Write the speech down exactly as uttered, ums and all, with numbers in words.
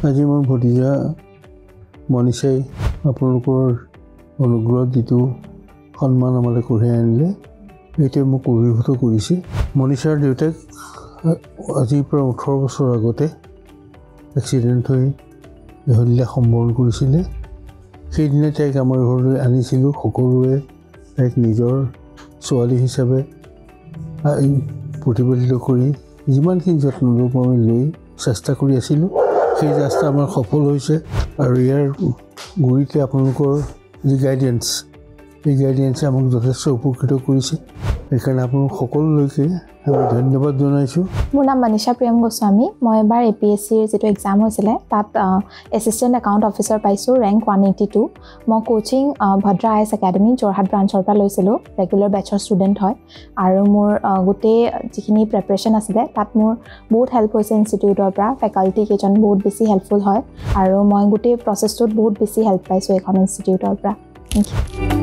আজি মোৰ ভতিজা মনিষাই আপোনালোকৰ অনুগ্ৰহ দিটো সন্মান আমালৈ কঢ়িয়াই আনিলে এতিয়া মোক অভিভূত কৰিছে মনিষাৰ দেউতাক আজি প্ৰায় ওঠৰ বছৰ আগতে এক্সিডেণ্ট হৈ হল্লা সম্বৰণ কৰিছিলে সেইদিনা তাইক আমাৰ ঘৰলৈ আনিছিলোঁ সকলোৱে তাইক নিজৰ ছোৱালী হিচাপে প্ৰতিপালিত কৰি যিমানখিনি যত্ন ল'ব আমি লৈ চেষ্টা কৰি আছিলোঁ সেই চেষ্টা আমাৰ সফল হৈছে আৰু ইয়াৰ গুৰিতে আপোনালোকৰ যি গাইডেন্স এই গাইডেন্সে আমাক যথেষ্ট উপকৃত কৰিছে সেইকাৰণে আপোনালোক সকলোলৈকে আমি ধন্যবাদ জনাইছোঁ মোৰ নাম মনীষা প্ৰিয়ম গোস্বামী মই এবাৰ এ পি এছ চিৰ যেটো এক্সাম হৈছিলে তাত এছিষ্টেণ্ট একাউণ্ট অফিচাৰ পাইছোঁ ৰেংক ওৱান এইটি টু মই coaching Bhadra I S academy Jorhat ব্ৰাঞ্চৰ পৰা লৈছিলোঁ ৰেগুলাৰ বেচৰ ষ্টুডেণ্ট হয় আৰু মোৰ গোটেই যিখিনি প্ৰিপাৰেশ্যন আছিলে তাত মোৰ বহুত হেল্প হৈছে ইনষ্টিটিউটৰ পৰা ফেকাল্টি কেইজন বহুত বেছি হেল্পফুল হয় আৰু মই গোটেই প্ৰচেছটোত বহুত বেছি হেল্প পাইছোঁ এখন ইনষ্টিটিউটৰ পৰা থেংক ইউ